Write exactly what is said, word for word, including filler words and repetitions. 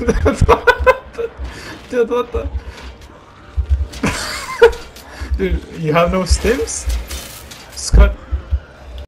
ちょっと待った。Dude, you have no stems? Scott.